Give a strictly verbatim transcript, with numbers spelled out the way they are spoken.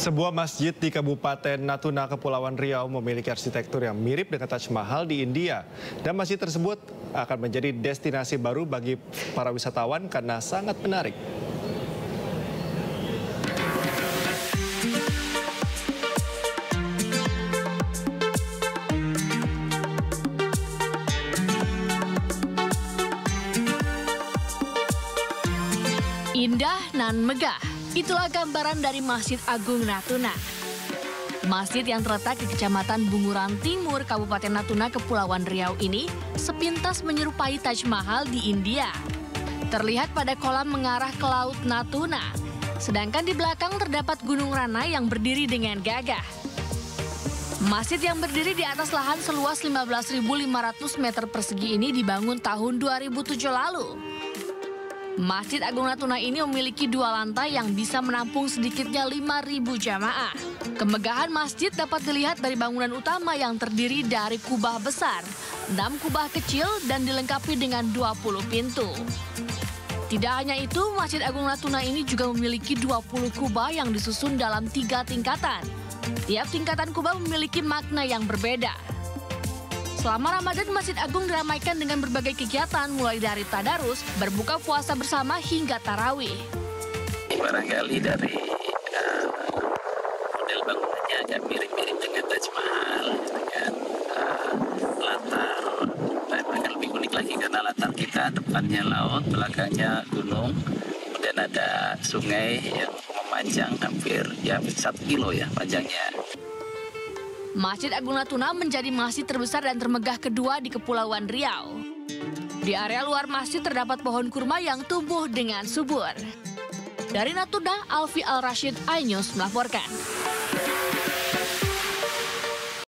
Sebuah masjid di Kabupaten Natuna, Kepulauan Riau memiliki arsitektur yang mirip dengan Taj Mahal di India. Dan masjid tersebut akan menjadi destinasi baru bagi para wisatawan karena sangat menarik. Indah nan megah, itulah gambaran dari Masjid Agung Natuna. Masjid yang terletak di Kecamatan Bunguran Timur, Kabupaten Natuna, Kepulauan Riau ini sepintas menyerupai Taj Mahal di India. Terlihat pada kolam mengarah ke Laut Natuna, sedangkan di belakang terdapat Gunung Rana yang berdiri dengan gagah. Masjid yang berdiri di atas lahan seluas lima belas ribu lima ratus meter persegi ini dibangun tahun dua ribu tujuh lalu. Masjid Agung Natuna ini memiliki dua lantai yang bisa menampung sedikitnya lima ribu jamaah. Kemegahan masjid dapat dilihat dari bangunan utama yang terdiri dari kubah besar, enam kubah kecil, dan dilengkapi dengan dua puluh pintu. Tidak hanya itu, Masjid Agung Natuna ini juga memiliki dua puluh kubah yang disusun dalam tiga tingkatan. Tiap tingkatan kubah memiliki makna yang berbeda. Selama Ramadan, Masjid Agung diramaikan dengan berbagai kegiatan mulai dari tadarus, berbuka puasa bersama hingga tarawih. Barangkali dari uh, model bangunannya agak mirip-mirip dengan Taj Mahal, dengan uh, latar, bahkan lebih unik lagi karena latar kita depannya laut, belakangnya gunung, kemudian ada sungai yang memanjang hampir ya satu kilo ya panjangnya. Masjid Agung Natuna menjadi masjid terbesar dan termegah kedua di Kepulauan Riau. Di area luar masjid terdapat pohon kurma yang tumbuh dengan subur. Dari Natuna, Alfi Al-Rashid, iNews melaporkan.